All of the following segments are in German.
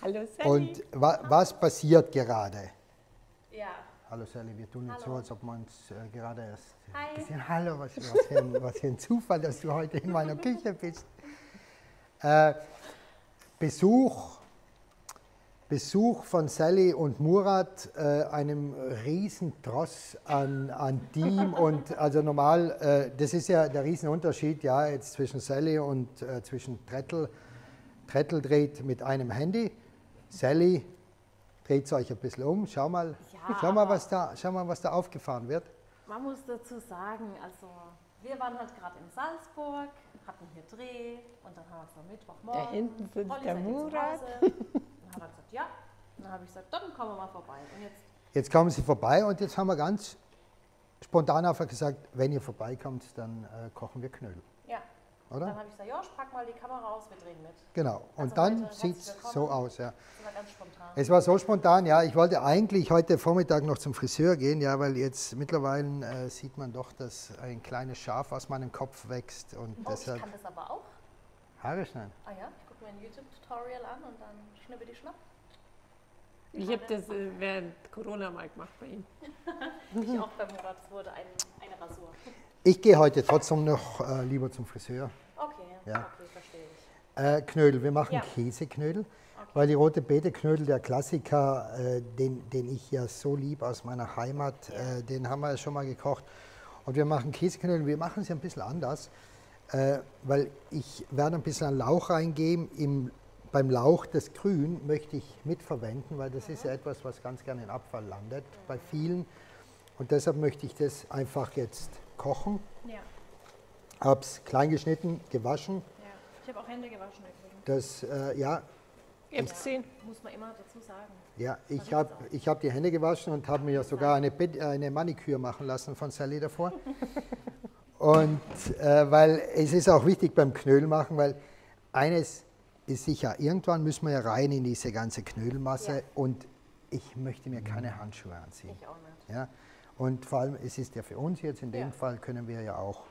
Hallo Sally. Und was passiert gerade? Ja. Hallo Sally, wir tun jetzt so, als ob wir uns gerade erst Hi. gesehen. Hallo, was für ein Zufall, dass du heute in meiner Küche bist. Besuch von Sally und Murat, einem riesen Tross an Team und also normal, das ist ja der Riesenunterschied, ja, jetzt zwischen Sally und zwischen Trettl. Trettl dreht mit einem Handy, Sally dreht euch ein bisschen um, schau mal, was da aufgefahren wird. Man muss dazu sagen, also wir waren halt gerade in Salzburg, hatten hier Dreh und dann haben wir gesagt, Mittwochmorgen. Da hinten sitzt Rolli, der seid ihr zu Murat. Hause? Dann hat er gesagt, ja. Und dann habe ich gesagt, dann kommen wir mal vorbei. Und Jetzt kommen sie vorbei und jetzt haben wir ganz spontan einfach gesagt, wenn ihr vorbeikommt, dann kochen wir Knödel. ja. Oder? Dann habe ich gesagt, Josh, pack mal die Kamera aus, wir drehen mit. Genau, und Also dann heute sieht es herzlich so willkommen. aus. Ja. Das war ganz spontan. Es war so spontan, ja, ich wollte eigentlich heute Vormittag noch zum Friseur gehen, ja, weil jetzt mittlerweile sieht man doch, dass ein kleines Schaf aus meinem Kopf wächst und Oh, deshalb ich kann das aber auch. Haare schneiden. Ah ja, ich gucke mir ein YouTube-Tutorial an und dann schnippe die Schnapp. Ich habe das während Corona mal gemacht bei ihm. Ich auch bei Murat, es wurde eine Rasur. Ich gehe heute trotzdem noch lieber zum Friseur. Okay, Ja. okay, verstehe ich. Knödel, wir machen Ja. Käseknödel, weil die rote Beete-Knödel, der Klassiker, den ich ja so lieb aus meiner Heimat, den haben wir ja schon mal gekocht. Und wir machen Käseknödel, wir machen sie ein bisschen anders, weil ich werde ein bisschen an Lauch reingeben. Beim Lauch, das Grün, möchte ich mitverwenden, weil das ist ja etwas, was ganz gerne in Abfall landet bei vielen. Und deshalb möchte ich das einfach jetzt kochen. Ja, Habe es klein geschnitten, gewaschen. ja. Ich habe auch Hände gewaschen übrigens. Das, ja, F10. Muss man immer dazu sagen. ja, ich hab die Hände gewaschen und habe mir sogar eine Maniküre machen lassen von Sally davor. Und weil es ist auch wichtig beim Knödel machen, weil eines ist sicher, irgendwann müssen wir ja rein in diese ganze Knödelmasse Ja. und ich möchte mir keine Handschuhe anziehen. Ich auch nicht. Ja? Und vor allem, es ist ja für uns jetzt, in dem Ja. Fall können wir ja auch.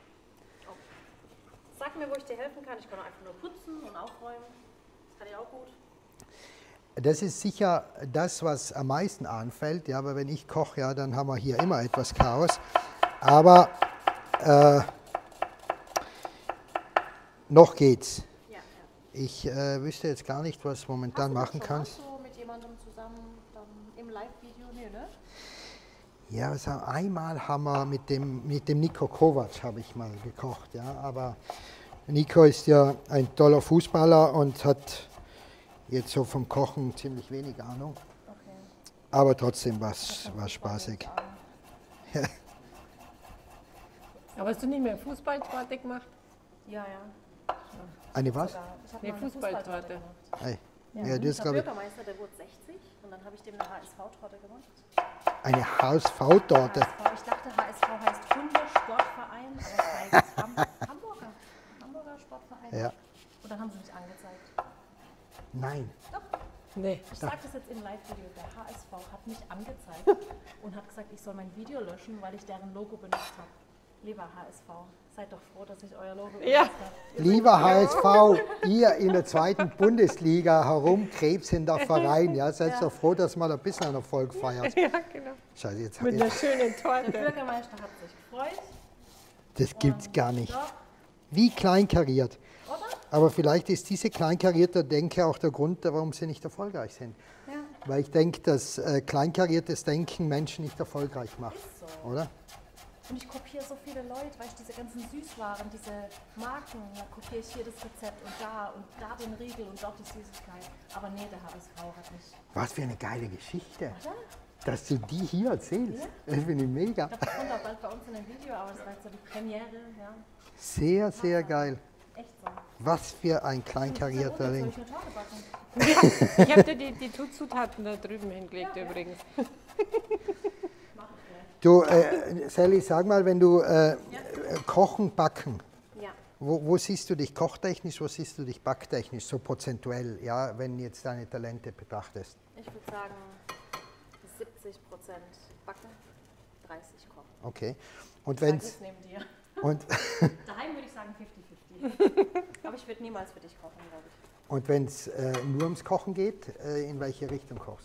Sag mir, wo ich dir helfen kann. Ich kann einfach nur putzen und aufräumen. Das kann ich auch gut. Das ist sicher das, was am meisten anfällt, ja, aber wenn ich koche, ja, dann haben wir hier immer etwas Chaos. Aber noch geht's. Ja, ja. Ich wüsste jetzt gar nicht, was du momentan machen kannst. Hast du mit jemandem zusammen dann im Live-Video? Nee, ne? Ja, also einmal haben wir mit dem Niko Kovac habe ich mal gekocht, ja, aber Niko ist ja ein toller Fußballer und hat jetzt so vom Kochen ziemlich wenig Ahnung, Okay. aber trotzdem war spaßig. Aber hast du nicht mehr Fußballtorte gemacht? Ja, ja. Eine was? Sogar. Ich habe Nee, mal eine Fußballtorte. Fußballtorte gemacht. Hey. Ja, Ja, das unser glaube ich. Bürgermeister, der wurde 60 und dann habe ich dem eine HSV-Torte gemacht. Eine HSV-Torte. HSV, ich dachte, HSV heißt Hundesportverein, aber es heißt Hamburger Sportverein. Ja. Und dann haben sie mich angezeigt. Nein. Doch, Nee. ich sage das jetzt im Live-Video. Der HSV hat mich angezeigt und hat gesagt, ich soll mein Video löschen, weil ich deren Logo benutzt habe. Lieber HSV, seid doch froh, dass ich euer Logo benutzt Ja. habe. Lieber HSV, ihr in der zweiten Bundesliga herumkrebsender Verein, ja, seid doch froh, dass man ein bisschen einen Erfolg feiert. Ja, genau. Scheiße, jetzt Mit einer schönen Der Torte. Bürgermeister hat sich gefreut. das gibt's gar nicht. Doch, Wie kleinkariert. oder? Aber vielleicht ist diese kleinkarierte Denke auch der Grund, warum sie nicht erfolgreich sind. Ja. Weil ich denke, dass kleinkariertes Denken Menschen nicht erfolgreich macht, Ist so. oder? Und ich kopiere so viele Leute, weißt du, diese ganzen Süßwaren, diese Marken, da kopiere ich hier das Rezept und da den Riegel und dort die Süßigkeit. Aber nee, der HSV hat nicht. Was für eine geile Geschichte, Oder? dass du die hier erzählst. Das finde ich mega. Ich glaube, das kommt auch bald bei uns in einem Video, aber das war jetzt so die Premiere, ja. Sehr, sehr geil. Echt so. Was für ein Soll kleinkarierter ich Ding. eine Torte backen? Ich habe dir die Zutaten da drüben hingelegt übrigens. Mach ich gleich. Du, Sally, sag mal, wenn du kochen, backen, Ja. wo siehst du dich kochtechnisch, wo siehst du dich backtechnisch, so prozentuell, ja, wenn jetzt deine Talente betrachtest? Ich würde sagen 70% backen, 30 kochen. Okay. Und Sag wenn's, es neben dir. Und, Daheim würde ich sagen 50-50. Aber ich würde niemals für dich kochen, glaube ich. und wenn es nur ums Kochen geht, in welche Richtung kochst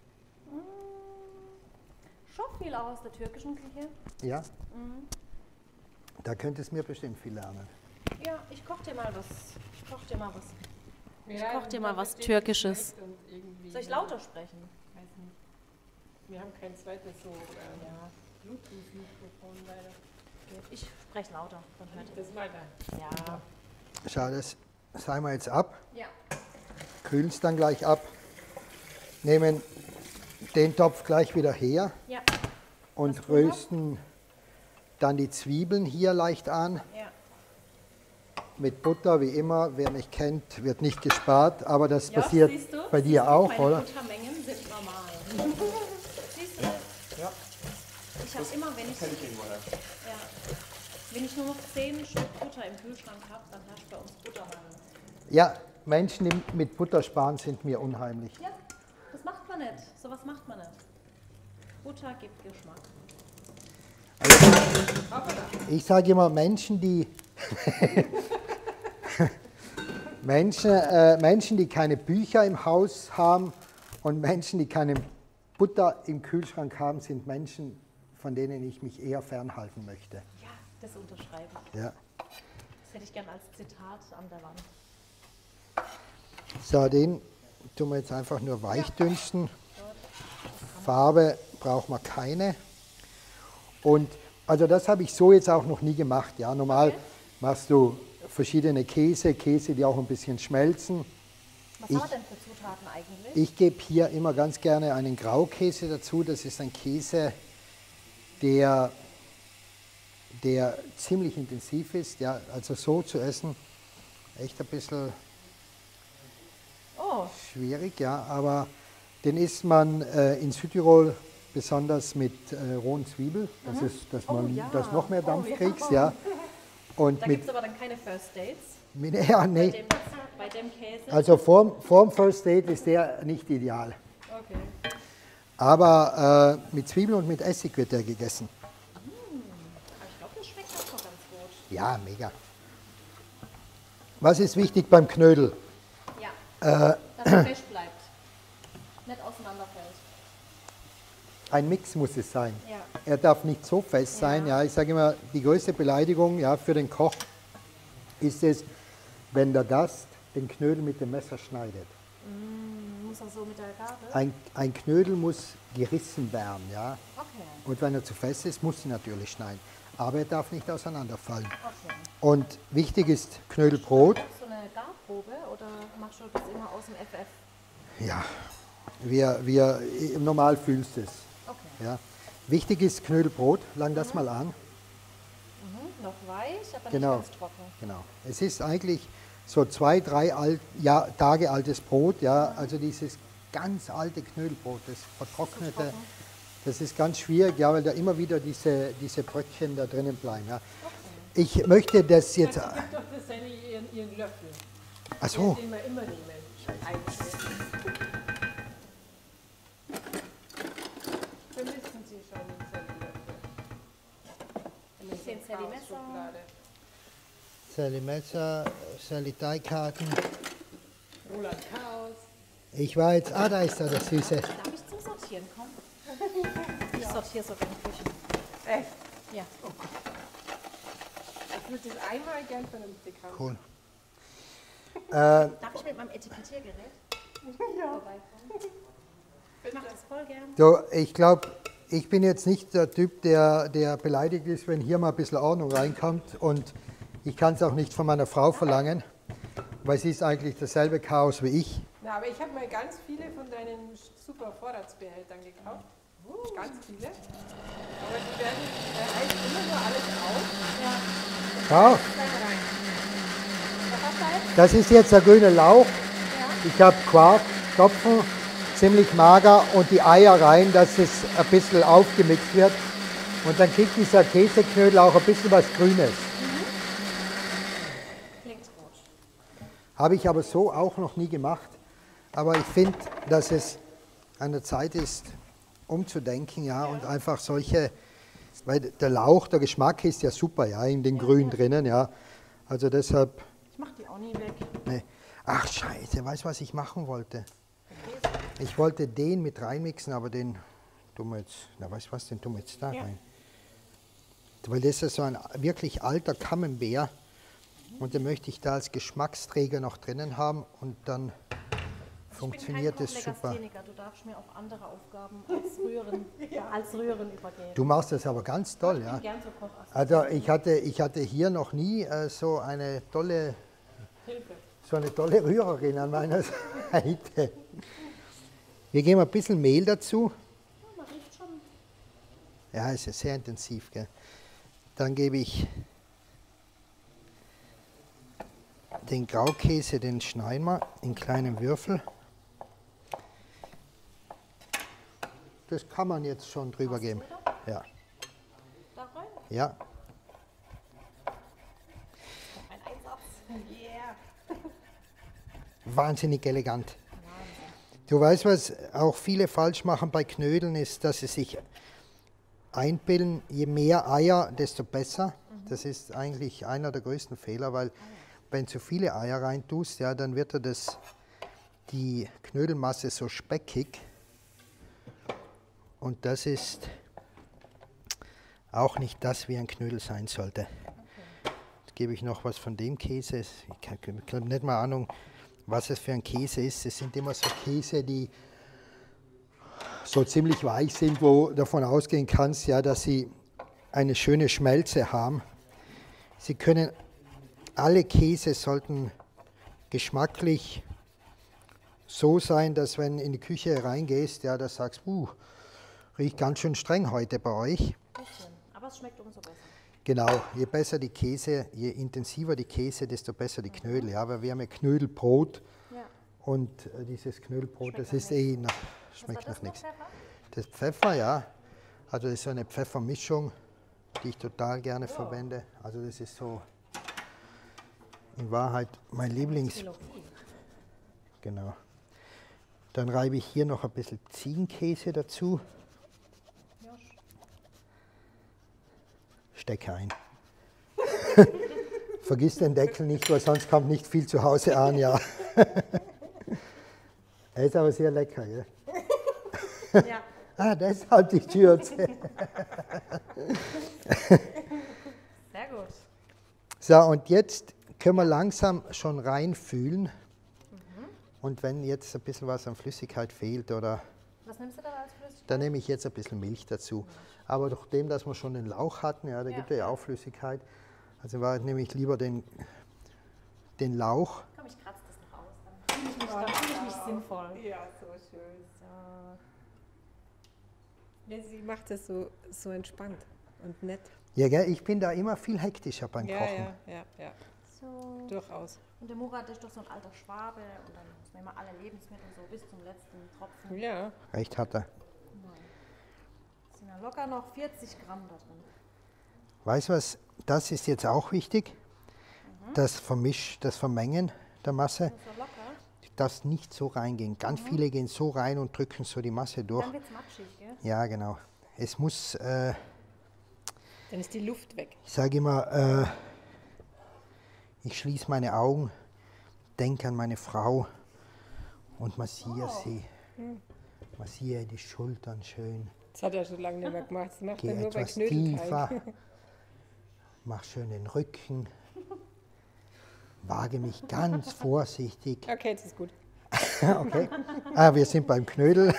Schon viel auch aus der türkischen Küche. du? Ja? Da könntest du mir bestimmt viel lernen. Ja, ich koche dir mal was. Ich koche dir mal was. Ja, koch dir mal was das Türkisches. und irgendwie- Soll ich lauter sprechen? Weiß nicht. Wir haben kein zweites so Bluetooth-Mikrofon leider. Ich spreche lauter, dann hört ihr. Das weiter. Ja. Schau, das seihen wir jetzt ab, Ja. kühlen es dann gleich ab, nehmen den Topf gleich wieder her Ja. und Was tun wir? rösten dann die Zwiebeln hier leicht an. Ja. Mit Butter, wie immer. Wer mich kennt, wird nicht gespart, aber das Ja, passiert siehst du? bei dir auch, Meine oder? Buttermengen sind normal. Siehst du das? Ja. Ich habe immer, wenn ich, Kenn ich irgendwoher. ja, wenn ich nur noch 10 Stück Butter im Kühlschrank habe, dann herrscht bei uns Buttermangel. Ja, Menschen, die mit Butter sparen, sind mir unheimlich. Ja, das macht man nicht. Sowas macht man nicht. Butter gibt Geschmack. Ich sage immer, Menschen, die Menschen, die keine Bücher im Haus haben und Menschen, die keine Butter im Kühlschrank haben, sind Menschen, von denen ich mich eher fernhalten möchte. Ja, das unterschreibe ich. Ja. Das hätte ich gern als Zitat an der Wand. So, den tun wir jetzt einfach nur weich dünsten. Farbe braucht man keine. Und also das habe ich so jetzt auch noch nie gemacht. Ja, normal machst du verschiedene Käse, die auch ein bisschen schmelzen. Was haben wir denn für Zutaten eigentlich? Ich gebe hier immer ganz gerne einen Graukäse dazu. Das ist ein Käse, der ziemlich intensiv ist. Ja, also so zu essen, echt ein bisschen Oh, schwierig, ja, aber den isst man in Südtirol besonders mit rohen Zwiebeln, dass man ja. das noch mehr Dampf Oh, ja. kriegst, ja. Und da mit, gibt es aber dann keine First Dates ja, nee, bei dem Käse. also vorm First Date ist der nicht ideal. Okay. Aber mit Zwiebeln und mit Essig wird der gegessen. Aber ich glaube, das schmeckt auch noch ganz gut. Ja, mega. Was ist wichtig beim Knödel? Ja, dass er fest bleibt. Nicht auseinanderfällt. Ein Mix muss es sein. Ja. Er darf nicht so fest sein. Ja, ich sage immer, die größte Beleidigung, ja, für den Koch ist es, wenn der Gast den Knödel mit dem Messer schneidet. Muss er so mit der Gabel? Ein Knödel muss gerissen werden. Ja? Okay. Und wenn er zu fest ist, muss sie natürlich schneiden. Aber er darf nicht auseinanderfallen. Okay. Und wichtig ist Knödelbrot. So eine Garprobe oder machst du das immer aus dem FF? Ja, normal fühlst du es. Okay. Ja. Wichtig ist Knödelbrot, lang das mal an. Noch weich, aber Genau. nicht ganz trocken. Genau. Es ist eigentlich so 2, 3 Tage altes Brot, ja, also dieses ganz alte Knödelbrot, das vertrocknete, das ist ganz schwierig, ja, weil da immer wieder diese Bröckchen da drinnen bleiben. Ja. Ich möchte das jetzt. Gib doch das Sally ihren Löffel. Ach so, Den wir immer nehmen. Eigentlich. Vermissen Sie schon den Sally-Löffel? Den Sally-Messer. Schokolade. Sally Messer, Sally Teigkarten. Roland Chaos. Ich war jetzt, da ist da das Süße. Darf ich zum Sortieren kommen? Ich sortiere sogar in die Küche. Echt? Ja. Ich würde das einmal gern vernünftig haben. Cool. Darf ich mit meinem Etikettiergerät vorbeikommen? Ich mache das voll gern. So, ich glaube, ich bin jetzt nicht der Typ, der beleidigt ist, wenn hier mal ein bisschen Ordnung reinkommt. Und ich kann es auch nicht von meiner Frau verlangen, weil sie ist eigentlich dasselbe Chaos wie ich. Na, aber ich habe mal ganz viele von deinen super Vorratsbehältern gekauft. Ganz viele. Aber die werden heißt immer nur alles auf. Schau, Was hast du da jetzt? das ist jetzt der grüne Lauch. Ja. Ich habe Quark, Topfen, ziemlich mager und die Eier rein, dass es ein bisschen aufgemixt wird. Und dann kriegt dieser Käseknödel auch ein bisschen was Grünes. Klingt gut. Habe ich aber so auch noch nie gemacht. Aber ich finde, dass es an der Zeit ist, umzudenken, ja, und einfach solche Weil der Lauch, der Geschmack ist ja super, ja, in den Grün drinnen, ja. Also deshalb, Ich mache die auch nie weg. ne. Ach scheiße, weißt du, was ich machen wollte? Ich wollte den mit reinmixen, aber den tun wir jetzt, na weißt du was, den tun wir jetzt da rein. Weil das ist so ein wirklich alter Camembert und den möchte ich da als Geschmacksträger noch drinnen haben und dann funktioniert es super. Du darfst mir auch andere Aufgaben als Rühren übergehen. Du machst das aber ganz toll, ja. Gern so Kochassistent. Also ich hatte hier noch nie so eine tolle Rührerin an meiner Seite. Wir geben ein bisschen Mehl dazu. Ja, man riecht schon. Ja, es ist sehr intensiv. Gell? Dann gebe ich den Graukäse, den schneiden wir in kleinen Würfel. Das kann man jetzt schon drüber geben. Ja. Da rein? Ja. Ein Einsatz. Yeah. Wahnsinnig elegant. Du weißt, was auch viele falsch machen bei Knödeln, ist, dass sie sich einbilden, je mehr Eier, desto besser. Das ist eigentlich einer der größten Fehler, weil wenn zu viele Eier rein tust, ja, dann wird die Knödelmasse so speckig. Und das ist auch nicht das, wie ein Knödel sein sollte. Jetzt gebe ich noch was von dem Käse. Ich habe nicht mal Ahnung, was es für ein Käse ist. Es sind immer so Käse, die so ziemlich weich sind, wo du davon ausgehen kannst, ja, dass sie eine schöne Schmelze haben. Alle Käse sollten geschmacklich so sein, dass wenn in die Küche reingehst, ja, da sagst du, riecht ganz schön streng heute bei euch. Bisschen, aber es schmeckt umso besser. Genau, je besser die Käse, je intensiver die Käse, desto besser die Knödel. Ja, aber wir haben ja Knödelbrot und dieses Knödelbrot, das ist schmeckt nach nichts. Das Pfeffer, ja, also das ist so eine Pfeffermischung, die ich total gerne verwende. Also das ist so in Wahrheit mein Lieblings... Genau. Dann reibe ich hier noch ein bisschen Ziegenkäse dazu. Stecke ein. Vergiss den Deckel nicht, weil sonst kommt nicht viel zu Hause an, ja. Er ist aber sehr lecker, gell? Ja. Ah, deshalb die Schürze. Sehr gut. So, und jetzt können wir langsam schon reinfühlen. Und wenn jetzt ein bisschen was an Flüssigkeit fehlt, oder Was nimmst du da als Flüssigkeit? dann nehme ich jetzt ein bisschen Milch dazu. Aber durch dem, dass wir schon den Lauch hatten, ja, da gibt es ja auch Flüssigkeit. Also nehme ich lieber den Lauch. Komm, ich kratze das noch aus. Dann fühle ich mich sinnvoll. Ja, so schön. Ja, sie macht das so entspannt und nett. Ja, gell, ich bin da immer viel hektischer beim Kochen. Ja. So. Durchaus. Und der Murat ist doch so ein alter Schwabe und dann muss man immer alle Lebensmittel so bis zum letzten Tropfen. Ja. Recht hat er. Es sind ja locker noch 40 Gramm da drin. Weißt du was, das ist jetzt auch wichtig, das Vermengen der Masse, So locker. das nicht so reingehen. Ganz viele gehen so rein und drücken so die Masse durch. Dann wird es matschig, gell? Ja, genau. Es muss, Dann ist die Luft weg. ich sage immer, ich schließe meine Augen, denke an meine Frau und massiere sie. Massiere die Schultern schön. Das hat er schon lange nicht mehr gemacht. Das macht Geh er nur bei etwas Knödelteig. tiefer. Mach schön den Rücken. Wage mich ganz vorsichtig. Okay, jetzt ist gut. Okay. Ah, wir sind beim Knödel.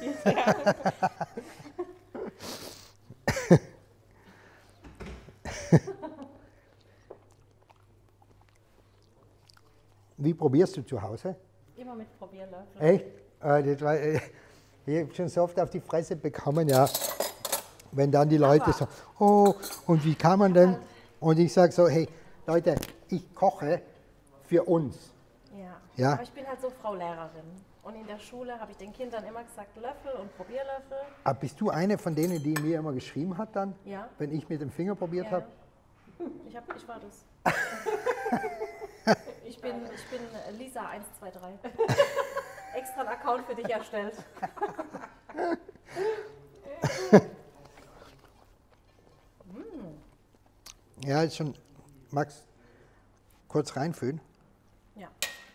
Wie probierst du zu Hause? Immer mit Probierlöffel. Echt? Ich habe schon so oft auf die Fresse bekommen, ja. Wenn dann die Leute so, oh, und wie kann man denn? Und ich sage so, hey, Leute, ich koche für uns. Ja. Ja. Aber ich bin halt so Frau Lehrerin. Und in der Schule habe ich den Kindern immer gesagt, Löffel und Probierlöffel. Aber bist du eine von denen, die mir immer geschrieben hat dann, Ja. wenn ich mit dem Finger probiert Ja. habe? Ich war das. Ich bin Lisa 123. Extra einen Account für dich erstellt. Ja, ist schon. Max, kurz reinfühlen. Ja.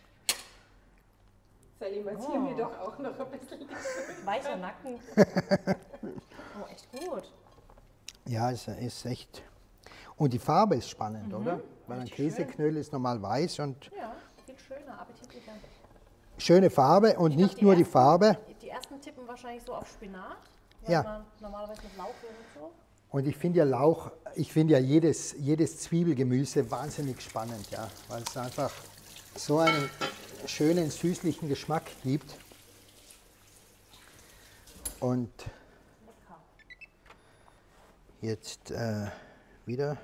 Sally, massier mir doch auch noch ein bisschen. Weicher Nacken. Oh, echt gut. Ja, es ist echt. Und die Farbe ist spannend, oder? Weil ein Richtig schön. Käseknödel ist normal weiß und Ja, viel schöner, appetitlicher. schöne Farbe und Ich glaub, nicht nur die ersten- Farbe. Die ersten tippen wahrscheinlich so auf Spinat, weil Ja. man normalerweise mit Lauch und so. Und ich finde ja Lauch, ich finde ja jedes Zwiebelgemüse wahnsinnig spannend, ja, weil es einfach so einen schönen süßlichen Geschmack gibt. Und Lecker. jetzt wieder.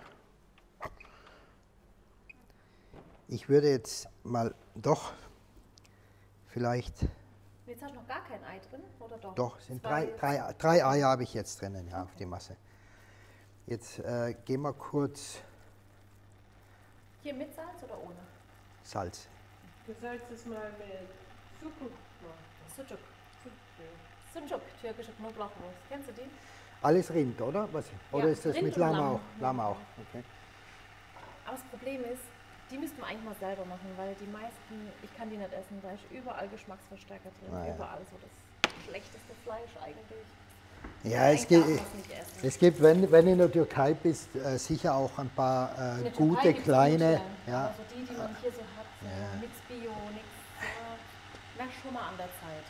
Ich würde jetzt mal doch vielleicht, Jetzt hast du noch gar kein Ei drin, oder doch? doch, sind Zwei. drei Eier habe ich jetzt drinnen, ja, auf die Masse. Jetzt gehen wir kurz Hier mit Salz oder ohne? Salz. Du sollst es mal mit Sucuk machen. Sucuk. Sucuk, türkische Knoblauchwurst. Kennst du die? Alles Rind, oder? Oder Ja, ist das Rind mit und Lamm Lamm. auch? Lamm auch, okay. Aber das Problem ist, die müssten wir eigentlich mal selber machen, weil die meisten, ich kann die nicht essen, da ist überall Geschmacksverstärker drin, Ah, ja. überall so das schlechteste Fleisch eigentlich. Ja, es Eigentlich gibt, darf man's nicht essen. es gibt, wenn du in der Türkei bist, sicher auch ein paar In der gute, Türkei gibt's kleine. gute, Ja. aber so die man hier so hat, so nix Bio, nix, wäre schon mal an der Zeit.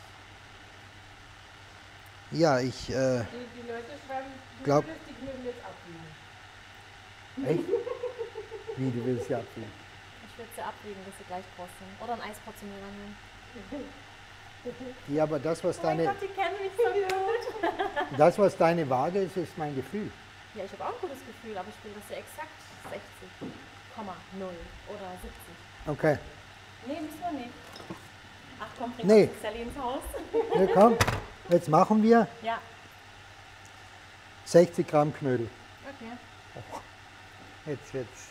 Ja, ich Die Leute schreiben, du Glaub- würdest die Knödel jetzt abwiegen. echt? Wie, du willst ja abziehen? Ich würde sie abwiegen, dass sie gleich groß sind. Oder ein Eisportion rannehmen. Ja, aber das, was Oh mein deine, Gott, die kennen mich so gut. das, was deine Waage ist, ist mein Gefühl. Ja, ich habe auch ein gutes Gefühl, aber ich will, dass sie exakt 60,0 oder 70. Okay. Nee, müssen wir nicht. Ach komm, bring Nee. uns Sally ins Haus. Ja, komm, jetzt machen wir Ja, 60 Gramm Knödel. okay. Jetzt wird's.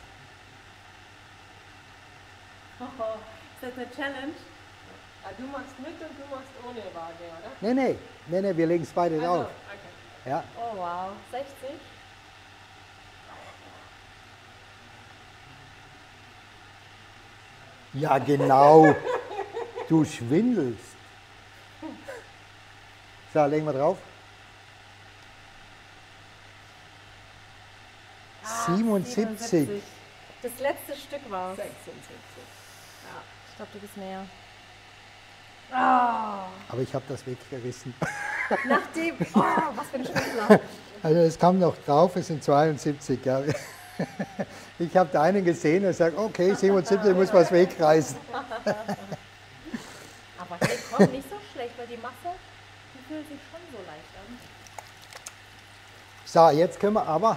Oh, ist das eine Challenge? Ah, du machst mit und du machst ohne Waage, oder? Nee, wir legen es beide Also, drauf. okay. Ja. Oh wow, 60? Ja, genau. Du schwindelst. So, legen wir drauf. 77. Das letzte Stück war 76. Ich glaube, du bist näher. Aber ich habe das weggerissen. Nachdem, oh, was für ein Schwindler. Also es kam noch drauf, es sind 72. Ja. Ich habe da einen gesehen und sage, okay, 77 muss was wegreißen. Aber hey, komm, nicht so schlecht, weil die Masse, die fühlt sich schon so leicht an. So, jetzt können wir aber,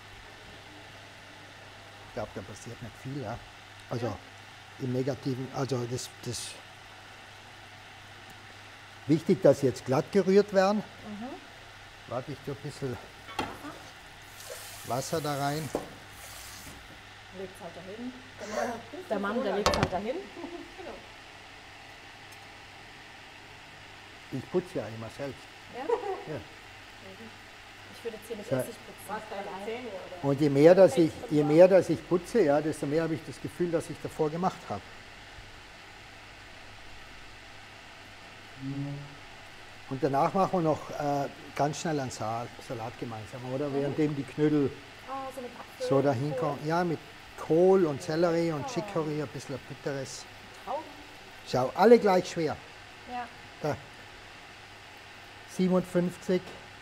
ich glaube, da passiert nicht viel, ja. Also im Negativen, also das wichtig, dass sie jetzt glatt gerührt werden. Warte, ich tue ein bisschen Wasser da rein. Legt halt dahin. Der Mann, der legt halt dahin. Ich putze ja immer selbst. Ja? Ja. Ich würde jetzt hier mit So. Essig putzen. Was, deine Zähne, oder? Und je mehr, dass ich putze, ja, desto mehr habe ich das Gefühl, dass ich davor gemacht habe. Und danach machen wir noch ganz schnell einen Salat gemeinsam, oder? Währenddem die Knödel Oh, so mit Apfel. so dahin kommen. Ja, mit Kohl und Sellerie und Chicorée, ein bisschen bitteres. Trauben. Schau, alle gleich schwer. Ja. Da. 57,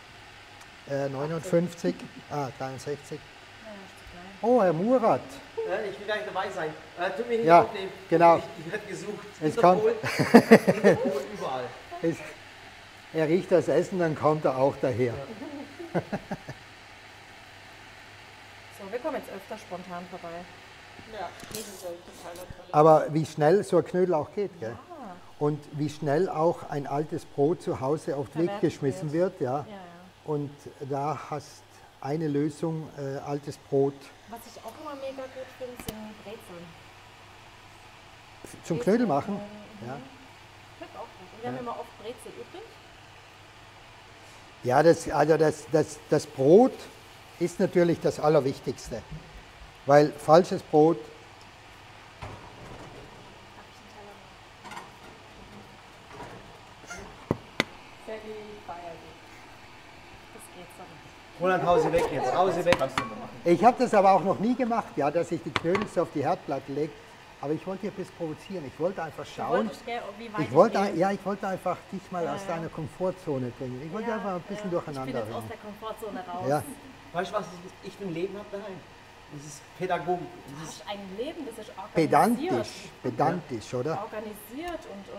59, 63. Ja, ist zu klein. Oh, Herr Murat. Ich will gar nicht dabei sein. Tut mir nicht Ja, aufnehmen. genau. Ich werde gesucht. Es kommt. Interpol, überall. Er riecht das Essen, dann kommt er auch daher. So, wir kommen jetzt öfter spontan vorbei. Ja, Knödel soll total toll. Aber wie schnell so ein Knödel auch geht, gell? Und wie schnell auch ein altes Brot zu Hause oft Verwertet weggeschmissen wird, ja. Ja, ja. Und da hast eine Lösung, altes Brot Was ich auch immer mega gut finde, sind Brezeln. zum Knödel machen. Mhm. Ja, Schmeckt auch gut. Und wir haben immer oft Brezel übrig. ja das Brot ist natürlich das Allerwichtigste. Weil falsches Brot, Sally feiert dich. Das geht so nicht. Roland, hau sie weg jetzt. Hau sie weg. ich habe das aber auch noch nie gemacht, ja, dass ich die Knödel so auf die Herdplatte lege. Aber ich wollte hier ein bisschen provozieren. Ich wollte einfach schauen. Wie weit Ich wollte, gehe. ja, ich wollte einfach dich mal aus deiner Komfortzone bringen. Ich wollte einfach ein bisschen durcheinander Ich bin jetzt aus bringen. der Komfortzone raus. Ja. Weißt du, was ich für ein Leben habe daheim? Das ist Pädagogik. Du Das ist hast ein Leben, das ist Pedantisch, pedantisch, oder? organisiert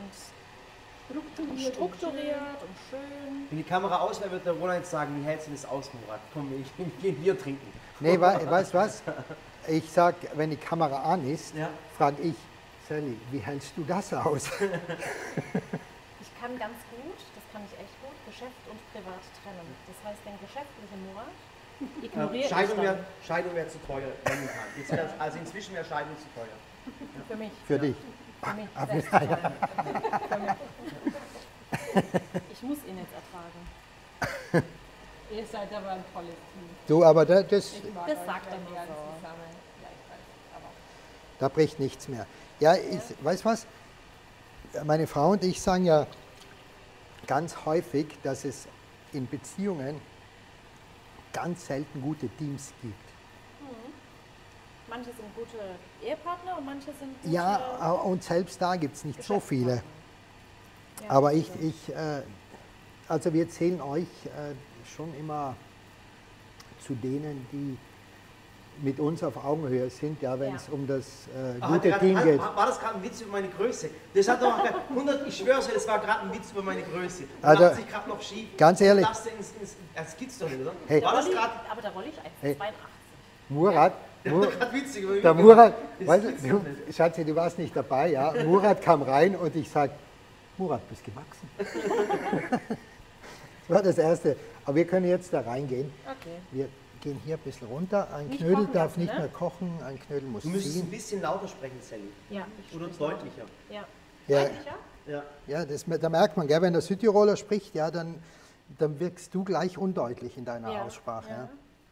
und strukturiert und schön. Wenn die Kamera aus wäre, wird der Roland jetzt sagen, wie hältst du das aus, Murat? Komm, ich gehe ein Bier trinken. Nee, weißt du was? Ich sag, wenn die Kamera an ist, Ja. frage ich, Sally, wie hältst du das aus? Ich kann ganz gut, das kann ich echt gut, Geschäft und Privat trennen. Das heißt, den geschäftlichen Murat ignoriere ich Scheidung wäre zu teuer momentan. Also inzwischen wäre Scheidung zu teuer. dann. Für mich. Für dich. Für mich. Ah, selbst ja. teuer. Für mich. Ich muss ihn jetzt ertragen. Ihr seid aber ein tolles Team. Du, aber das, Ich mag Das euch sagt er gern nur gern so. zusammen. Ja, ich weiß. Aber da bricht nichts mehr. Ja, weißt du was? Meine Frau und ich sagen ja ganz häufig, dass es in Beziehungen ganz selten gute Teams gibt. Manche sind gute Ehepartner und manche sind gute Ja, und selbst da gibt es nicht so viele. Ja, Aber das ich, stimmt. also wir zählen euch schon immer zu denen, die mit uns auf Augenhöhe sind, ja, wenn Ja. es um das Ah, gute Team geht. War das gerade ein Witz über meine Größe? Das hat doch 100, ich schwöre es, das war gerade ein Witz über meine Größe. Du Also, machst dich gerade noch schief. ganz ehrlich. Du darfst das gibt's doch nicht, oder? Hey. War das Rolli- gerade aber der Rolli ist 1,82. Hey. Murat, witzig? Über mich der gemacht? Murat, Das weißt gibt's du, doch nicht. Schatzi, du warst nicht dabei, ja. Murat kam rein und ich sage, Murat, bist gewachsen. Das war das Erste. Aber wir können jetzt da reingehen. Okay. Wir gehen hier ein bisschen runter. Ein Nicht Knödel kochen darf lassen, nicht ne? mehr kochen, ein Knödel muss Du müsstest ein ziehen. bisschen lauter sprechen, Sally. Ja, Oder spreche deutlicher. laut. Ja. Ja, Deutlicher? Ja. ja da merkt man, gell, wenn der Südtiroler spricht, ja, dann wirkst du gleich undeutlich in deiner Ja, Aussprache. ja. Ja.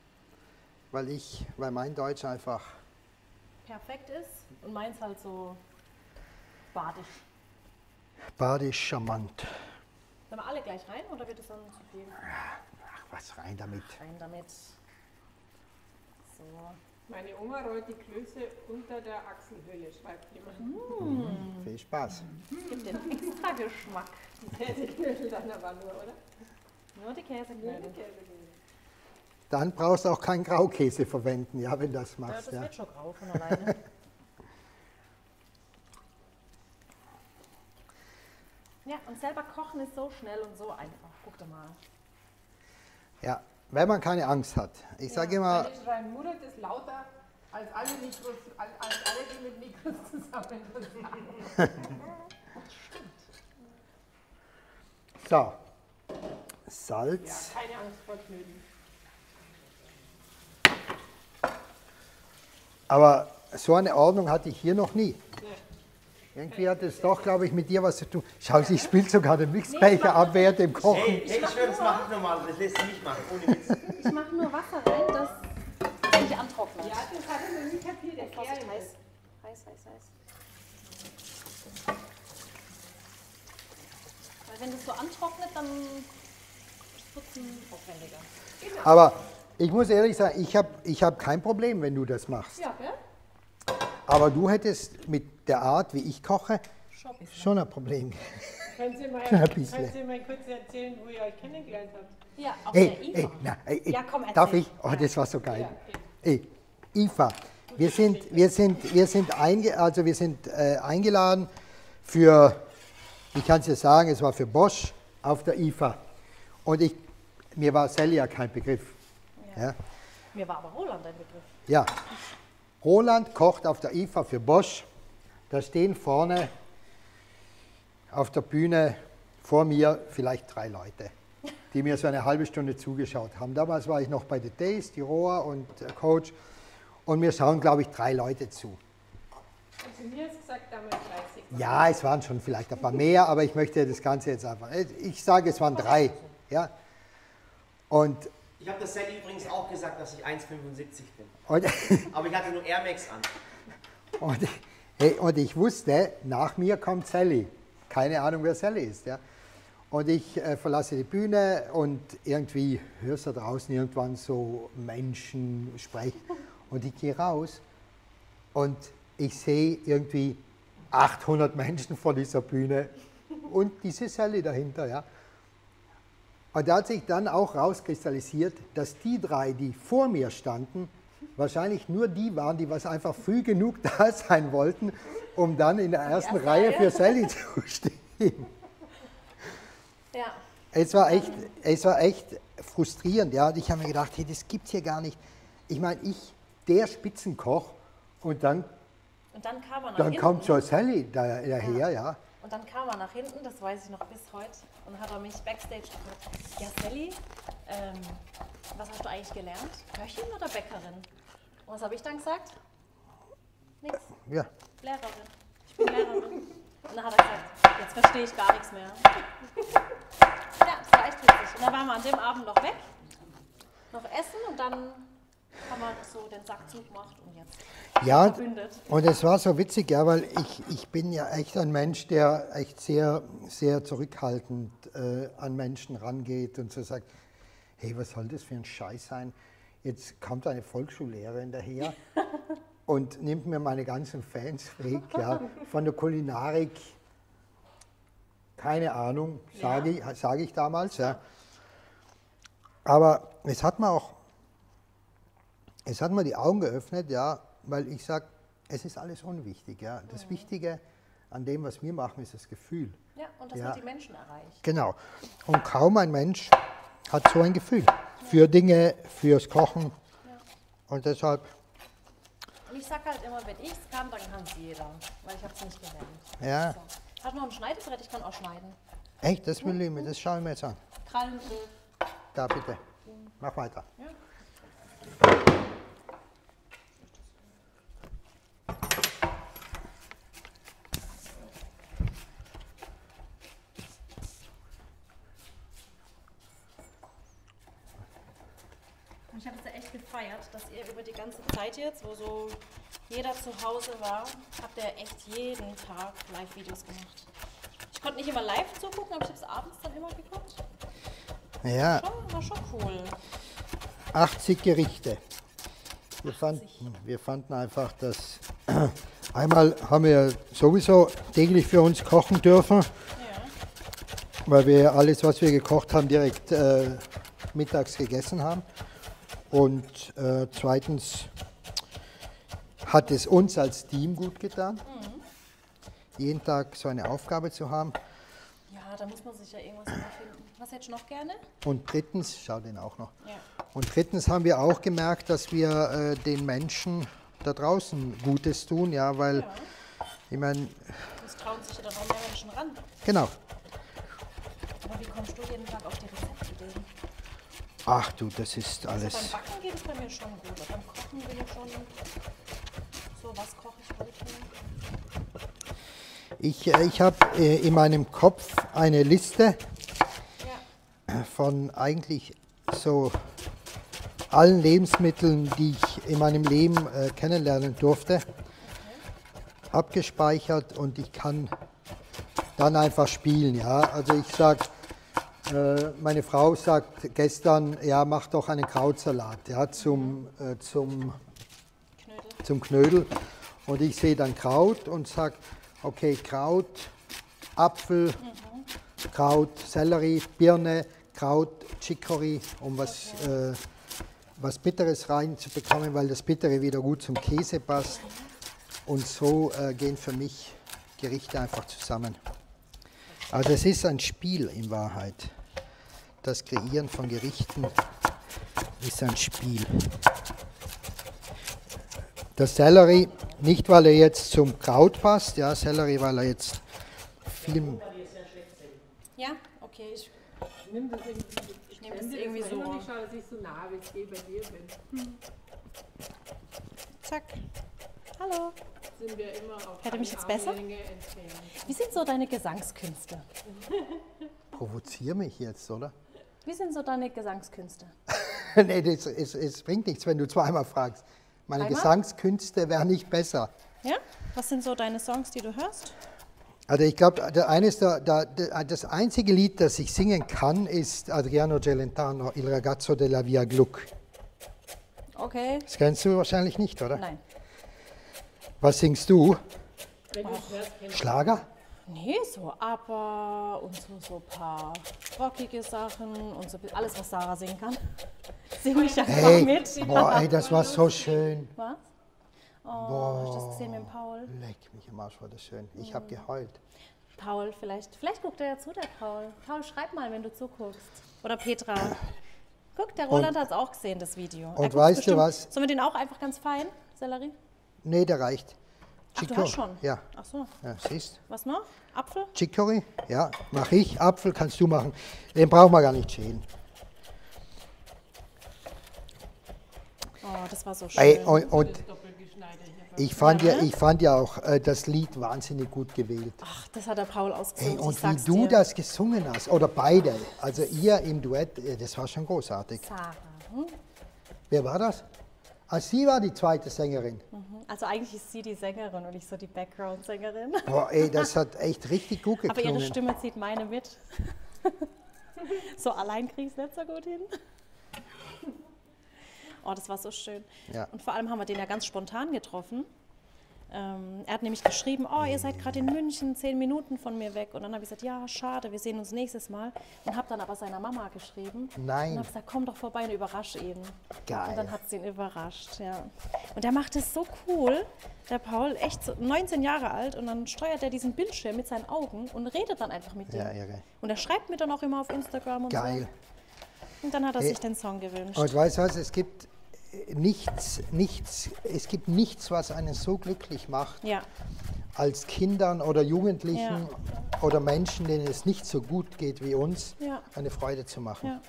Weil mein Deutsch einfach Perfekt ist und meins halt so badisch. badisch charmant. Sollen wir alle gleich rein oder wird es dann zu viel? Ach, was rein damit. Rein damit. So. meine Oma rollt die Klöße unter der Achselhöhle, schreibt jemand. Viel Spaß. Gibt den extra Geschmack. Die Käseknödel dann aber nur, oder? Nur die Käseknödel. Käseknödel. Dann brauchst du auch keinen Graukäse verwenden, ja, wenn du das Ja, machst. das Ja. wird schon grau von alleine. Ja, und selber kochen ist so schnell und so einfach. Guck doch mal. Ja, wenn man keine Angst hat. Ich sage immer, Alle schreien, Murat ist lauter als alle, Mikros, als alle die mit Mikros zusammen das sagen. so, Ja, Salz. keine Angst vor Knödeln. Aber so eine Ordnung hatte ich hier noch nie. Nee. Irgendwie hat es doch, glaube ich, mit dir was zu tun. Schau, sie spielt sogar den Mixbecher ab während dem Kochen. Hey, ich schwöre, das mache ich normal. Das lässt sie nicht machen, ohne Witz. Ich mache nur Wasser rein, das nicht antrocknet. Ja, das hat er noch nie kapiert, der Vorsicht, Kerl. heiß. Heiß. Weil wenn das so antrocknet, dann ist Putzen aufwendiger. Aber ich muss ehrlich sagen, ich hab kein Problem, wenn du das machst. Ja, gell? Aber du hättest mit der Art, wie ich koche, Schon ein bisschen. schon ein Problem. Können Sie mal, Ein bisschen. können Sie mal kurz erzählen, wo ihr euch kennengelernt habt? Ja, auf Ey, der ey, IFA. na, ey, Ja, komm, erzähl. darf ich? Oh, Ja. das war so geil. Ja, Ey, IFA. Wir sind eingeladen für, ich kann es dir sagen, es war für Bosch auf der IFA. Und mir war Sally ja kein Begriff. Ja. Mir war aber Roland ein Begriff. Ja. Roland kocht auf der IFA für Bosch. Da stehen vorne auf der Bühne vor mir vielleicht 3 Leute, die mir so eine halbe Stunde zugeschaut haben. Damals war ich noch bei The Days, die Roa und Coach. Und mir schauen, glaube ich, 3 Leute zu. Und zu mir hast gesagt, damals 30. Ja, es waren schon vielleicht ein paar mehr, aber ich möchte das Ganze jetzt einfach. Ich sage, es waren 3. Ja? Und Ich habe das Sally übrigens auch gesagt, dass ich 1,75 bin. Und, Aber ich hatte nur Air Max an. und ich wusste, nach mir kommt Sally. Keine Ahnung, wer Sally ist. Ja. Und ich verlasse die Bühne und irgendwie hörst du draußen irgendwann so Menschen sprechen. Und ich gehe raus und ich sehe irgendwie 800 Menschen vor dieser Bühne und diese Sally dahinter. Ja. Und da hat sich dann auch rauskristallisiert, dass die drei, die vor mir standen, wahrscheinlich nur die waren, die was einfach früh genug da sein wollten, um dann in der ersten Reihe für Sally zu stehen. Ja. Es war echt frustrierend. Ja. Und ich habe mir gedacht, hey, das gibt es hier gar nicht. Ich meine, der Spitzenkoch und dann kam er nach dann hinten. kommt so Sally daher, ja. Und dann kam er nach hinten, das weiß ich noch bis heute, und hat er mich backstage gefragt, ja Sally, was hast du eigentlich gelernt? Köchin oder Bäckerin? Und was habe ich dann gesagt? Nix. Ja. Lehrerin. Ich bin Lehrerin. Und dann hat er gesagt, jetzt verstehe ich gar nichts mehr. Ja, das war echt witzig. Und dann waren wir an dem Abend noch weg, noch essen und dann haben wir so den Sack zugemacht und jetzt Ja, verbündet. und es war so witzig, ja, weil ich bin ja echt ein Mensch, der echt sehr, sehr zurückhaltend an Menschen rangeht und so sagt, hey, was soll das für ein Scheiß sein? Jetzt kommt eine Volksschullehrerin daher und nimmt mir meine ganzen Fans weg, ja, von der Kulinarik, keine Ahnung, sage ich damals, ja. Aber es hat mir die Augen geöffnet, ja, weil ich sage, es ist alles unwichtig. Ja. Das Wichtige an dem, was wir machen, ist das Gefühl. Ja, und das hat die Menschen erreicht. Genau. Und kaum ein Mensch hat so ein Gefühl für Dinge, fürs Kochen. Ja. Und deshalb, Und ich sage halt immer, wenn ich es kann, dann kann es jeder, weil ich habe es nicht gelernt. ja, So. Ich habe noch ein Schneidebrett, ich kann auch schneiden. echt, das schaue ich mir jetzt an. Krallenbrief. Da bitte, mach weiter. Ja. Und ich habe es ja echt gefeiert, dass ihr über die ganze Zeit jetzt, wo so jeder zu Hause war, habt ihr echt jeden Tag Live-Videos gemacht. Ich konnte nicht immer live zugucken, aber ich habe es abends dann immer geguckt. Ja, War schon cool. 80 Gerichte. Wir fanden einfach, dass einmal haben wir sowieso täglich für uns kochen dürfen, Ja. weil wir alles, was wir gekocht haben, direkt mittags gegessen haben. Und zweitens hat es uns als Team gut getan, jeden Tag so eine Aufgabe zu haben. Ja, da muss man sich ja irgendwas erfinden. Was hättest du noch gerne? Und drittens, schau den auch noch. Ja. Und drittens haben wir auch gemerkt, dass wir den Menschen da draußen Gutes tun, ja, weil Ja. ich meine, Das trauen sich ja dann auch mehr Menschen ran. genau. Aber wie kommst du jeden Tag auf die Rezeptideen? Ach du, das ist Also alles. beim Backen geht es bei mir schon gut. Aber beim Kochen bin ich schon so, was koche ich heute? Ich habe in meinem Kopf eine Liste Ja. von eigentlich so allen Lebensmitteln, die ich in meinem Leben kennenlernen durfte, abgespeichert und ich kann dann einfach spielen. Ja? Also ich sage, meine Frau sagt gestern, ja, mach doch einen Krautsalat, ja, zum Knödel. Und ich sehe dann Kraut und sage, okay, Kraut, Apfel, Kraut, Sellerie, Birne, Kraut, Chicory, um was Bitteres reinzubekommen, weil das Bittere wieder gut zum Käse passt. Und so gehen für mich Gerichte einfach zusammen. Also es ist ein Spiel in Wahrheit. Das Kreieren von Gerichten ist ein Spiel. Der Sellerie, nicht weil er jetzt zum Kraut passt, ja, Sellerie, weil er jetzt viel... Ja, okay. Ich Nimm das irgendwie. Ich nehme das irgendwie so. Und ich schaue, dass ich so nah wie es geht bei dir bin. Zack. Hallo. Sind wir immer auf Hört ihr mich jetzt eine besser? Armlänge entfernt. Wie sind so deine Gesangskünste? Provoziere mich jetzt, oder? Wie sind so deine Gesangskünste? Nee, es bringt nichts, wenn du zweimal fragst. Meine Dreimal? Gesangskünste wären nicht besser. Ja? Was sind so deine Songs, die du hörst? Also ich glaube, das einzige Lied, das ich singen kann, ist Adriano Celentano, Il ragazzo della Via Gluck. Okay. Das kennst du wahrscheinlich nicht, oder? Nein. Was singst du? Wenn du es hörst, kennst Schlager? Nee, so ABBA und so ein paar rockige Sachen und so alles, was Sarah singen kann. Singe ich einfach Hey, mit. boah, ey, das war so schön. Was? Oh, hast du das gesehen mit dem Paul? Leck mich am Arsch, war das schön. Ich habe geheult. Paul, vielleicht guckt er ja zu, der Paul. Paul, schreib mal, wenn du zuguckst. Oder Petra. Guck, der Roland hat es auch gesehen, das Video. Er guckt's weißt du bestimmt. was? Sollen wir den auch einfach ganz fein, Sellerie? Nee, der reicht. Ach, du Chico- hast schon? Ja, Ach so. ja, siehst. Was noch? Apfel? Chicory? Ja, mache ich. Apfel kannst du machen. Den brauchen wir gar nicht schälen. Oh, das war so schön. Ey, und du das Doppelgeschneide hier. ich fand ja auch das Lied wahnsinnig gut gewählt. Ach, das hat der Paul Ey, ausgesucht, ich und wie sag's du dir. das gesungen hast, oder beide, also ihr im Duett, das war schon großartig. Sarah. Wer war das? Ah, sie war die zweite Sängerin. Also eigentlich ist sie die Sängerin und ich so die Background-Sängerin. Boah, ey, das hat echt richtig gut Aber ihre geklungen. Stimme zieht meine mit. So allein krieg ich nicht so gut hin. Oh, das war so schön. Ja. Und vor allem haben wir den ja ganz spontan getroffen. Er hat nämlich geschrieben, oh, ihr seid gerade in München, 10 Minuten von mir weg. Und dann habe ich gesagt, ja, schade, wir sehen uns nächstes Mal. Und habe dann aber seiner Mama geschrieben. Nein. Und habe gesagt, komm doch vorbei und überrasch ihn. Geil. Und dann hat sie ihn überrascht, ja. Und der macht es so cool, der Paul, echt so 19 Jahre alt. Und dann steuert er diesen Bildschirm mit seinen Augen und redet dann einfach mit Ja, dem. irre. Und er schreibt mir dann auch immer auf Instagram und Geil. so. Und dann hat er sich den Song gewünscht. Und weißt du was, es gibt nichts, was einen so glücklich macht, Ja, als Kindern oder Jugendlichen Ja. oder Menschen, denen es nicht so gut geht wie uns, Ja. eine Freude zu machen. ja.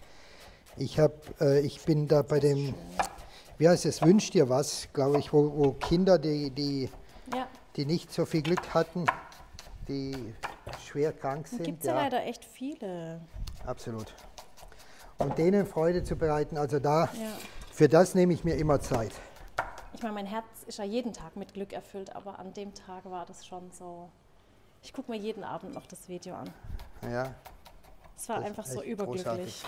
Ich bin da bei dem, wie heißt es, Wünsch dir was, glaube ich, wo Kinder, die Ja, nicht so viel Glück hatten, die schwer krank sind. gibt es ja leider echt viele. Absolut. Und denen Freude zu bereiten, also da, Ja. für das nehme ich mir immer Zeit. Ich meine, mein Herz ist ja jeden Tag mit Glück erfüllt, aber an dem Tag war das schon so. Ich gucke mir jeden Abend noch das Video an. Ja, Es war Das ist einfach so echt überglücklich. großartig.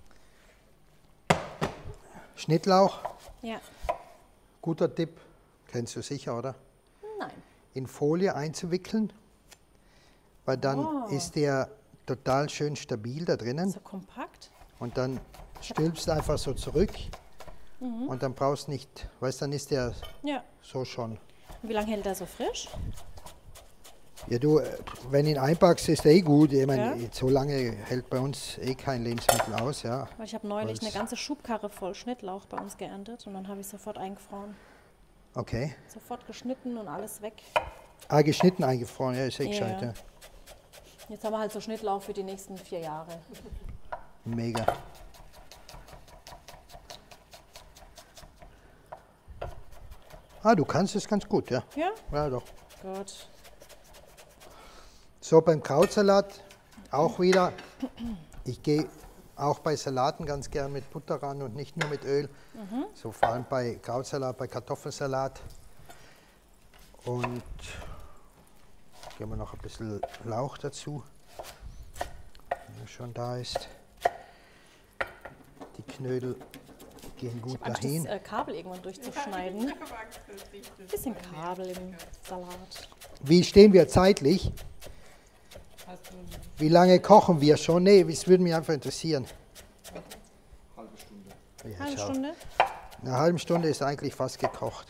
Schnittlauch, Ja, guter Tipp, kennst du sicher, oder? nein. In Folie einzuwickeln, weil dann Oh. ist der total schön stabil da drinnen So kompakt. und dann stülpst du einfach so zurück Mhm. und dann brauchst nicht, weißt dann ist der Ja. so schon. Und wie lange hält der so frisch? Ja du, wenn ihn einpackst, ist eh gut. Ich meine, Ja. so lange hält bei uns eh kein Lebensmittel aus, ja. Weil ich habe neulich Weil's- eine ganze Schubkarre voll Schnittlauch bei uns geerntet und dann habe ich sofort eingefroren. Okay. Sofort geschnitten und alles weg. Ah, geschnitten eingefroren, ja, ist eh Ja. gescheit, ja. Jetzt haben wir halt so Schnittlauch für die nächsten 4 Jahre. Mega. Ah, du kannst es ganz gut, ja. Ja? Ja, doch. Gut. So, beim Krautsalat auch wieder. Ich gehe auch bei Salaten ganz gern mit Butter ran und nicht nur mit Öl. So vor allem bei Krautsalat, bei Kartoffelsalat. Und geben wir noch ein bisschen Lauch dazu, wenn er schon da ist. Die Knödel gehen gut Angst, dahin. das Kabel irgendwann durchzuschneiden. Ich habe Angst, dass dich das Bisschen so Kabel nervt. im Salat. Wie stehen wir zeitlich? Hast du Wie lange kochen wir schon? Nee, das würde mich einfach interessieren. Halbe Stunde. Ja, Halbe schau. Stunde? Eine halbe Stunde ist eigentlich fast gekocht.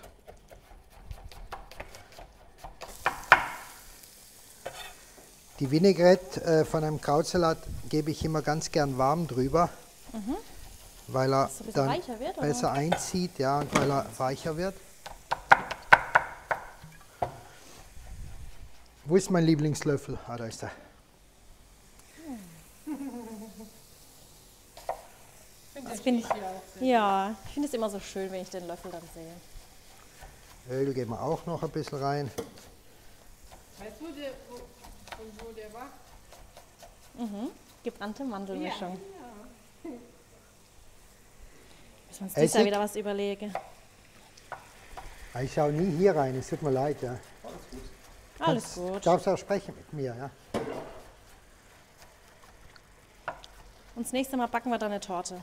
Die Vinaigrette von einem Krautsalat gebe ich immer ganz gern warm drüber, weil er Dass er ein bisschen dann weicher wird, oder? besser einzieht, ja, und weil er weicher wird. Wo ist mein Lieblingslöffel? Ah, da ist er. Das finde ich, ja, ich finde es immer so schön, wenn ich den Löffel dann sehe. Öl geben wir auch noch ein bisschen rein. Weißt du, von wo der war? Gebrannte Mandelmischung. Sonst ist ja wieder was überlege. Ich schaue nie hier rein, es tut mir leid. Ja. Alles gut. Darfst auch sprechen mit mir, ja? Und das nächste Mal backen wir dann eine Torte.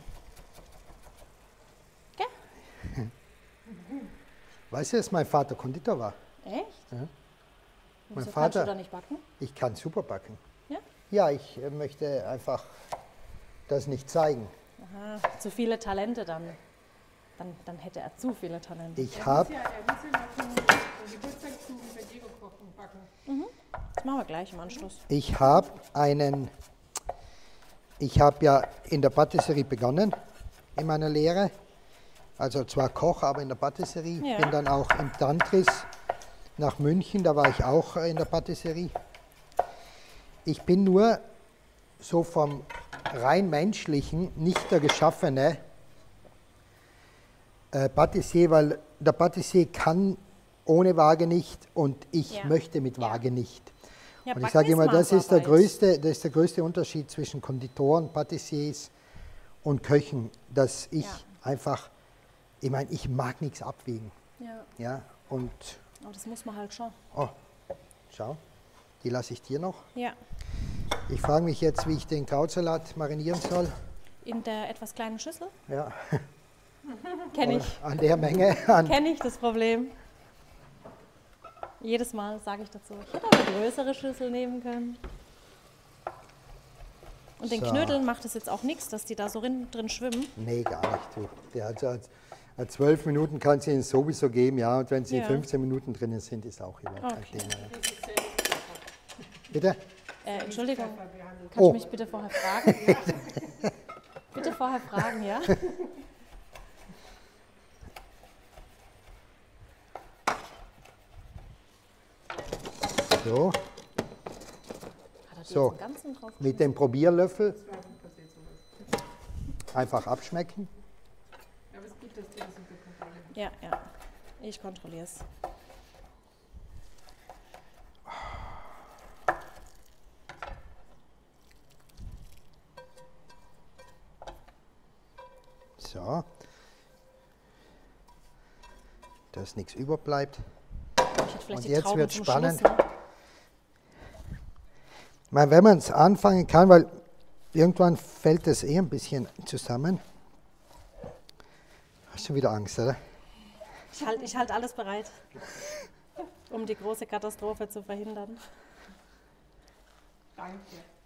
Gell? Weißt du, dass mein Vater Konditor war? Echt? Ja. Wieso Mein kannst Vater- du da nicht backen? Ich kann super backen. Ja? Ja, ich möchte einfach das nicht zeigen. Aha, zu viele Talente dann. Dann hätte er zu viele Talente. Ich habe Er muss ja noch einen Geburtstagskuchen bei Diego kochen, backen. Das machen wir gleich im Anschluss. Ich habe ja in der Patisserie begonnen, in meiner Lehre. Also zwar Koch, aber in der Patisserie. Ja. Bin dann auch im Tantris nach München, da war ich auch in der Patisserie. Ich bin nur so vom rein menschlichen, nicht der geschaffene Patissier, weil der Patissier kann ohne Waage nicht und ich Ja. möchte mit Ja. Waage nicht. Ja, Und ich Backen sage immer, das ist der Maßarbeit. größte Unterschied zwischen Konditoren, Patissiers und Köchen, dass ich Ja. einfach, ich meine, ich mag nichts abwiegen. Ja, Ja, und, aber das muss man halt schon. oh, schau, die lasse ich dir noch. Ja, Ich frage mich jetzt, wie ich den Krautsalat marinieren soll. in der etwas kleinen Schüssel. Ja, Kenne ich. an der Menge. An, Kenne ich das Problem. Jedes Mal sage ich dazu, ich hätte auch eine größere Schüssel nehmen können. Und den So. Knödeln macht es jetzt auch nichts, dass die da so drin schwimmen. nee, gar nicht. Du. Der hat so 12 Minuten kann es ihnen sowieso geben, ja. Und wenn sie Ja. 15 Minuten drinnen sind, ist auch überhaupt kein Okay. Thema. Ja. Bitte? Entschuldigung, kannst Oh. du mich bitte vorher fragen? Bitte vorher fragen, ja? So, Hat er die So. jetzt im Ganzen drauf? mit dem Probierlöffel einfach abschmecken. Aber es ist gut, dass du das unter Kontrolle hast. Ja, ja. Ich kontrolliere es. So, dass nichts überbleibt. Ich hätte vielleicht Und die jetzt Trauben wird's zum spannend. Schluss, ne? Ich meine, wenn man es anfangen kann, weil irgendwann fällt es ein bisschen zusammen. Hast du wieder Angst, oder? Ich halt alles bereit, um die große Katastrophe zu verhindern. Danke.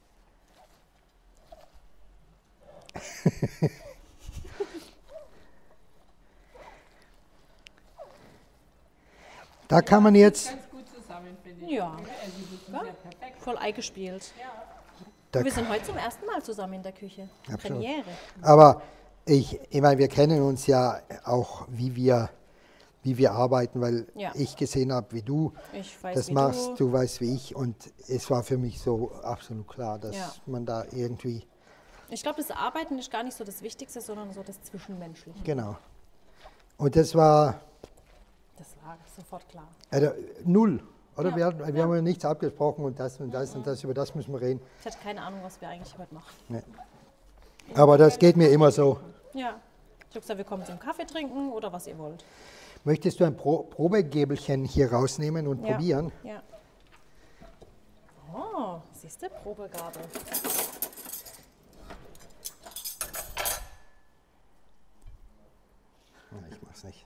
Da kann man jetzt, Ganz gut zusammen, finde ich. Ja. Also, das ist ja perfekt. Voll eingespielt. da, Und wir sind heute zum ersten Mal zusammen in der Küche. Absolut. Premiere. aber ich meine, wir kennen uns ja auch, wie wir arbeiten, weil Ja. ich gesehen habe, wie du Ich weiß, das wie machst, du. du weißt, wie ich. Und es war für mich so absolut klar, dass Ja. man da irgendwie, Ich glaube, das Arbeiten ist gar nicht so das Wichtigste, sondern so das Zwischenmenschliche. genau. Und das war Das war sofort klar. null. Oder? Ja. Wir haben ja nichts abgesprochen und das und das und das, über das müssen wir reden. Ich hatte keine Ahnung, was wir eigentlich heute machen. Nee. Aber das geht mir immer so. Ja. Ich habe gesagt, wir kommen zum Kaffee trinken oder was ihr wollt. Möchtest du ein Probegebelchen hier rausnehmen und Ja. probieren? Ja. Oh, siehst du, Probegabel. Ja, ich mach's nicht.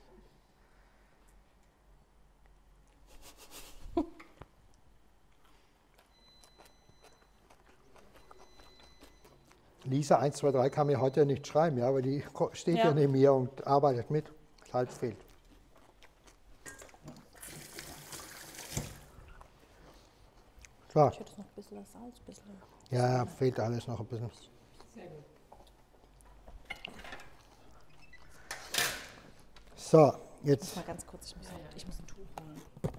Lisa 123 kann mir heute ja nicht schreiben, ja, weil die steht ja Ja. neben mir und arbeitet mit. Salz fehlt. So, Ich hätte noch ein bisschen Salz, ein bisschen. ja, fehlt alles noch ein bisschen. Sehr gut. So, jetzt Mal ganz kurz, ich muss ein Tuch holen.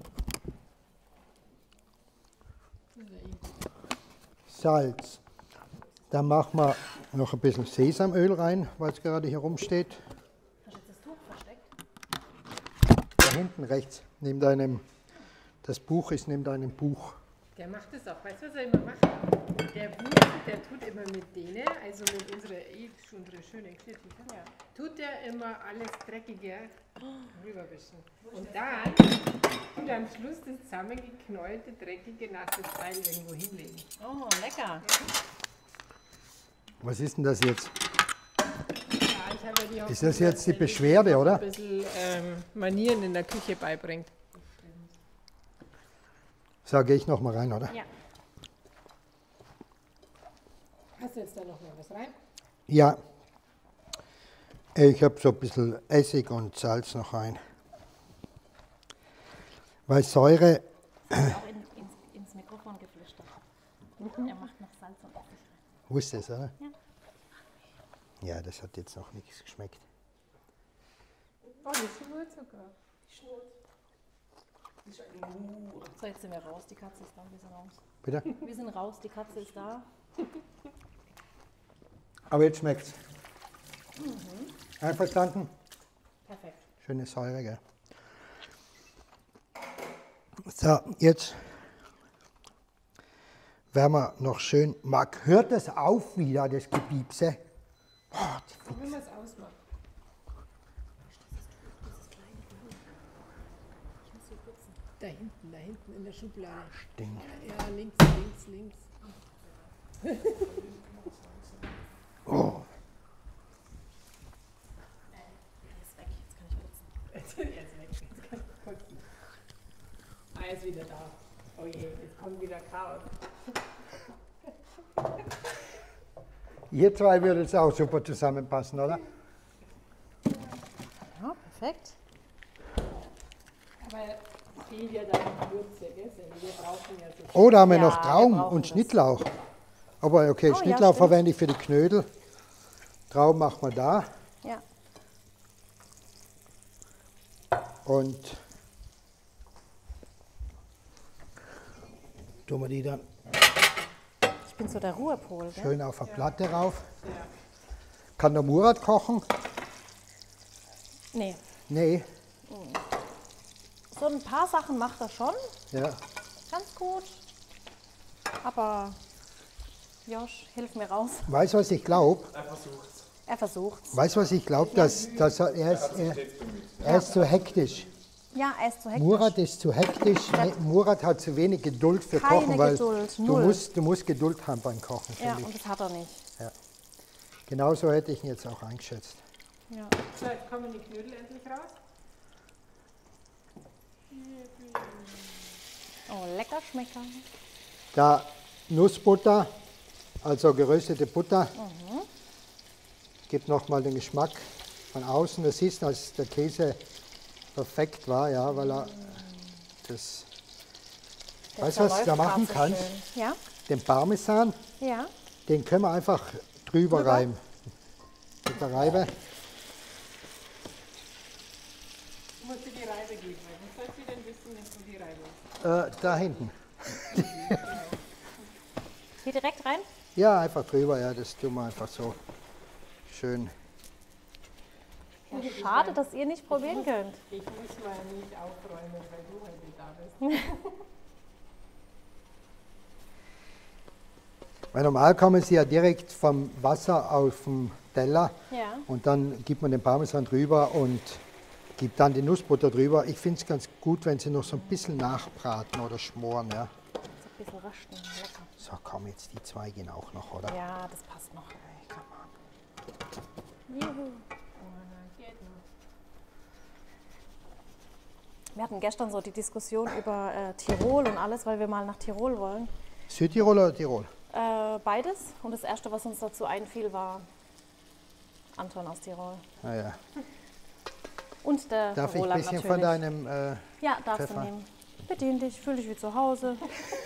Das ist ja eh gut. Salz. Dann machen wir noch ein bisschen Sesamöl rein, weil es gerade hier rumsteht. Hast du jetzt das Tuch versteckt? Da hinten rechts, neben deinem, das Buch ist neben deinem Buch. Der macht es auch. Weißt du, was er immer macht? Der Bruder, der tut immer mit denen, also mit unsere schönen Klittichen, tut der immer alles Dreckige rüberwischen. Und dann tut am Schluss das zusammengeknäulte, dreckige, nasse Teil irgendwo hinlegen. Oh, lecker. Was ist denn das jetzt? Ja, ich habe ja die Hoffnung, Ist das jetzt die dass der Beschwerde, Liebling oder? Ein bisschen Manieren in der Küche beibringt. So, gehe ich noch mal rein, oder? Ja. Hast du jetzt da noch mal was rein? Ja. Ich habe so ein bisschen Essig und Salz noch rein. Weil Säure, Auch ins Mikrofon geflüstert. Er macht noch Salz und Essig rein. wusste es, oder? Ja. Ja, das hat jetzt noch nichts geschmeckt. Oh, die Schnur sogar. So, jetzt sind wir raus. Die Katze ist da. Wir sind raus. Bitte? Wir sind raus. Die Katze ist da. Aber jetzt schmeckt's. Einverstanden? Perfekt. Schöne Säure, gell? So, jetzt werden wir noch schön. Marc, hört das auf wieder, das Gepiepse? Wenn man es ausmacht. Da hinten in der Schublade. Stinkt. Ja, links. Oh, Ist weg. Jetzt kann ich putzen. Jetzt weg. Jetzt kann ich putzen. Ah, er ist wieder da. Oh je, jetzt kommt wieder Chaos. ihr zwei würdet es auch super zusammenpassen, oder? Ja, perfekt. Aber fehlt ja dann Würze, gell? Wir brauchen ja so. Oh, da haben wir Ja, noch wir Trauben brauchen und das. Schnittlauch. Aber okay, Oh, ja, Schnittlauch stimmt. verwende ich für die Knödel. Trauben machen wir da. Ja. Und tun wir die dann Ich bin so der Ruhepol, gell? schön auf der Platte rauf. Kann der Murat kochen? Nee. Nee. So ein paar Sachen macht er schon. Ja. Ganz gut. Aber Josh, hilf mir raus. Weißt du, was ich glaube? Er versucht's. Weißt du, was ich glaube? Er ist zu hektisch. Ja, er ist zu hektisch. Murat ist zu hektisch. Murat hat zu wenig Geduld für Keine Kochen, weil Geduld, du null. musst Geduld haben beim Kochen, Ja, finde und ich. das hat er nicht. Genauso hätte ich ihn jetzt auch eingeschätzt. Ja. So, jetzt kommen die Knödel endlich raus. Oh, lecker Schmecker. Da Nussbutter, also geröstete Butter, gibt nochmal den Geschmack von außen. Das siehst du, als der Käse perfekt war, ja, weil er das. Weißt du, was du da zerläuft machen grad so kannst? schön. Ja? Den Parmesan, Ja. den können wir einfach drüber reiben. Mit der Reibe. Du musst dir die Reibe geben. Wie soll sie denn wissen, wenn du die Reibe hast? Da hinten. Hier direkt rein? Ja, einfach drüber, ja, das tun wir einfach so schön. Ja, schade, dass ihr nicht probieren könnt. Ich muss mal nicht aufräumen, weil du heute da bist. Weil normal kommen sie ja direkt vom Wasser auf den Teller Ja. und dann gibt man den Parmesan drüber und gibt dann die Nussbutter drüber. Ich finde es ganz gut, wenn sie noch so ein bisschen nachbraten oder schmoren. Ja. So ein bisschen raschen. Lecker. So, komm, jetzt die zwei gehen auch noch, oder? Ja, das passt noch. Juhu. Wir hatten gestern so die Diskussion über Tirol und alles, weil wir mal nach Tirol wollen. Südtirol oder Tirol? Beides. Und das Erste, was uns dazu einfiel, war Anton aus Tirol. Ah, ja. Und der Darf ich ein Roland bisschen natürlich. von deinem... Ja, darfst Pfeffer? du nehmen. Bedien dich, fühl dich wie zu Hause.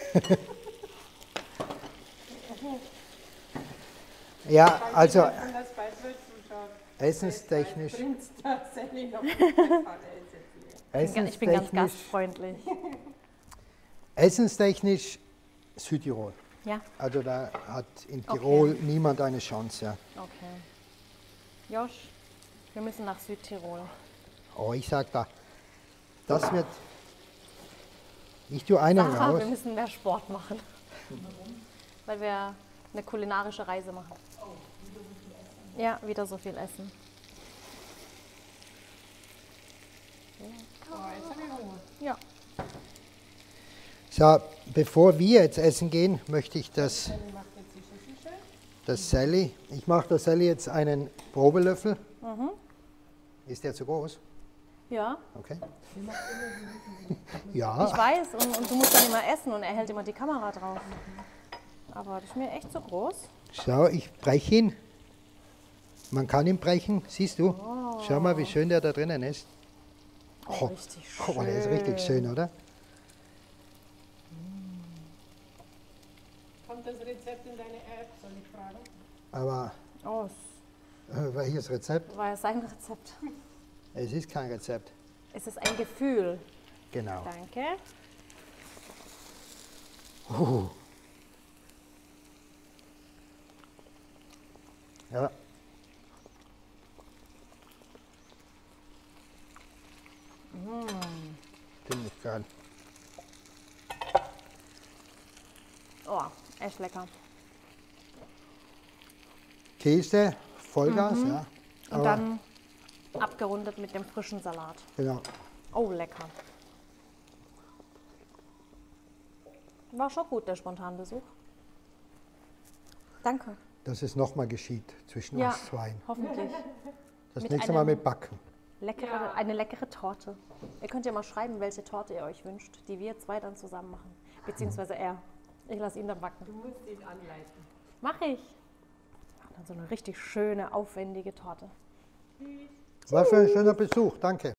ja, also Und das Beifall zuschaut. essenstechnisch, Bringt tatsächlich noch Pfanne Ich bin ganz gastfreundlich. essenstechnisch Südtirol. Ja, Also da hat in Tirol Okay. niemand eine Chance. Ja. okay. Josh, wir müssen nach Südtirol. Oh, ich sag da, das wird... Ich tue einen Sarah, raus. wir müssen mehr Sport machen. weil wir eine kulinarische Reise machen. Ja, wieder so viel essen. Oh, jetzt habe ich Hunger. Ja. So, bevor wir jetzt essen gehen, möchte ich das Macht jetzt die Schüssel schön. Sally, ich mache der Sally jetzt einen Probelöffel. Ist der zu groß? Ja, Okay. ich Ja, weiß. Und du musst dann immer essen und er hält immer die Kamera drauf. Aber das ist mir echt zu groß. schau, ich breche ihn. Man kann ihn brechen, siehst du? Schau mal, wie schön der da drinnen ist. Oh, Richtig guck mal, der ist richtig schön, oder? Kommt das Rezept in deine App, soll ich fragen? Aber Oh, welches Rezept? das war ja sein Rezept. Es ist kein Rezept. Es ist ein Gefühl. Genau. Danke. Ja. Ziemlich geil. Oh, echt lecker. Käse, Vollgas, ja. Und Aber- dann abgerundet mit dem frischen Salat. Genau. Oh, lecker. War schon gut, der Spontanbesuch. Danke. Dass es nochmal geschieht zwischen Ja, uns zweien. hoffentlich. Das mit nächste Mal einem- mit Backen. Eine leckere Torte. Ihr könnt ja mal schreiben, welche Torte ihr euch wünscht, die wir zwei dann zusammen machen. Beziehungsweise er. Ich lasse ihn dann backen. Du musst ihn anleiten. Mach ich. Mach dann so eine richtig schöne, aufwendige Torte. War für ein schöner Besuch, danke.